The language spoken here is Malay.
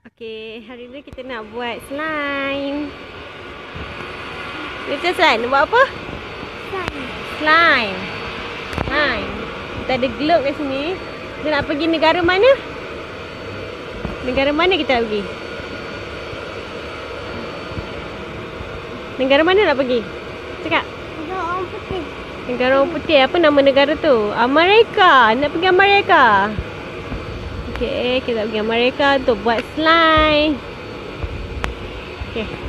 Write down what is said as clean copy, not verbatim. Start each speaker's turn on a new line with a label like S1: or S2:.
S1: Okey, hari ni kita nak buat slime. Macam slime, nak buat apa? Slime. Slime. Kita ada globe kat sini. Kita nak pergi negara mana? Negara mana kita nak pergi? Negara mana nak pergi? Cakap.
S2: Negara orang putih.
S1: Negara orang putih. Apa nama negara tu? Amerika. Nak pergi Amerika. Okey, kita pergi Amerika untuk buat slime. Okey.